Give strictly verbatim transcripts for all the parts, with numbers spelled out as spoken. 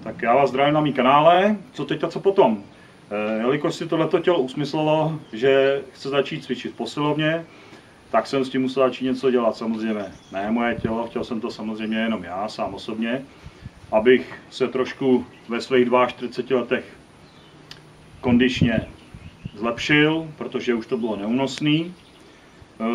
Tak já vás zdravím na mý kanále. Co teď a co potom? E, jelikož si tohleto tělo usmyslelo, že chce začít cvičit v posilovně, tak jsem s tím musel začít něco dělat, samozřejmě. Ne moje tělo, chtěl jsem to samozřejmě jenom já, sám osobně, abych se trošku ve svých čtyřiceti dvou letech kondičně zlepšil, protože už to bylo neúnosný. E,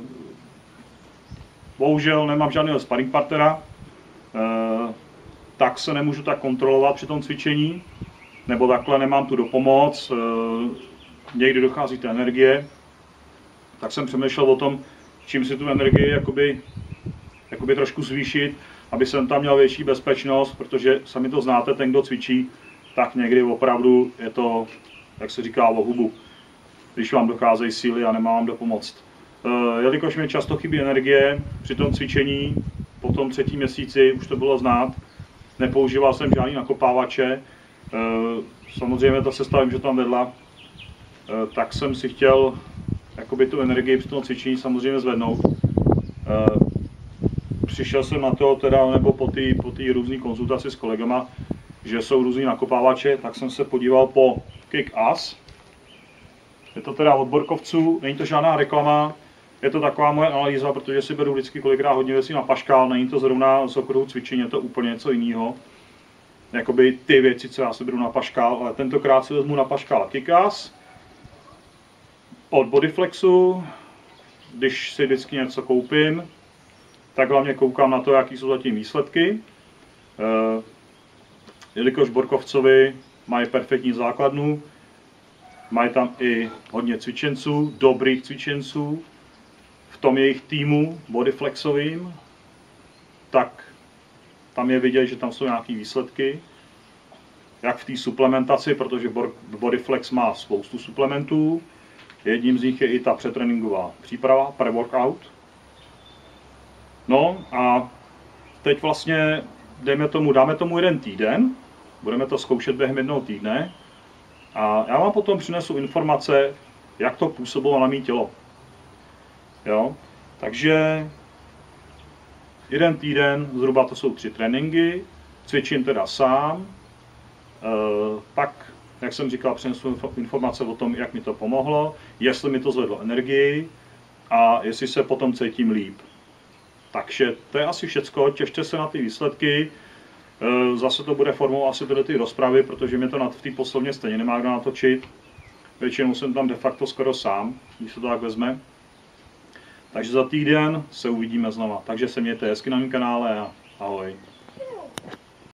bohužel nemám žádného sparring partnera, e, tak se nemůžu tak kontrolovat při tom cvičení, nebo takhle nemám tu dopomoc, někdy dochází ta energie, tak jsem přemýšlel o tom, čím si tu energii jakoby, jakoby trošku zvýšit, aby jsem tam měl větší bezpečnost, protože sami to znáte, ten, kdo cvičí, tak někdy opravdu je to, jak se říká, o hubu, když vám docházejí síly a nemám vám dopomoct. Jelikož mi často chybí energie při tom cvičení, po tom třetím měsíci už to bylo znát, nepoužíval jsem žádný nakopávače, samozřejmě ta sestava, že tam vedla, tak jsem si chtěl jakoby tu energii při tom cvičení samozřejmě zvednout. Přišel jsem na to, teda, nebo po té po té různé konzultaci s kolegama, že jsou různý nakopávače, tak jsem se podíval po Kick-Ass. Je to teda od Borkovců, není to žádná reklama, je to taková moje analýza, protože si beru vždycky kolikrát hodně věcí na paškál, není to zrovna z okruhu cvičení, je to úplně něco jiného. Jakoby ty věci, co já si beru na paškál, ale tentokrát si vezmu na paškál Kick-Ass od Bodyflexu. Když si vždycky něco koupím, tak hlavně koukám na to, jaký jsou zatím výsledky. E, jelikož Borkovcovi mají perfektní základnu, mají tam i hodně cvičenců, dobrých cvičenců, v tom jejich týmu Bodyflexovým, tak tam je vidět, že tam jsou nějaké výsledky, jak v té suplementaci, protože Bodyflex má spoustu suplementů. Jedním z nich je i ta předtréninková příprava, pre-workout. No a teď vlastně dejme tomu, dáme tomu jeden týden, budeme to zkoušet během jednoho týdne a já vám potom přinesu informace, jak to působilo na mé tělo. Jo? Takže jeden týden, zhruba to jsou tři tréninky, cvičím teda sám, e, pak, jak jsem říkal, přinesu informace o tom, jak mi to pomohlo, jestli mi to zvedlo energii a jestli se potom cítím líp. Takže to je asi všecko, těšte se na ty výsledky, e, zase to bude formou asi tyhle ty rozpravy, protože mě to na, v té poslovně stejně nemá kdo natočit, většinou jsem tam de facto skoro sám, když se to tak vezme. Takže za týden se uvidíme znova. Takže se mějte hezky na mém kanále a ahoj.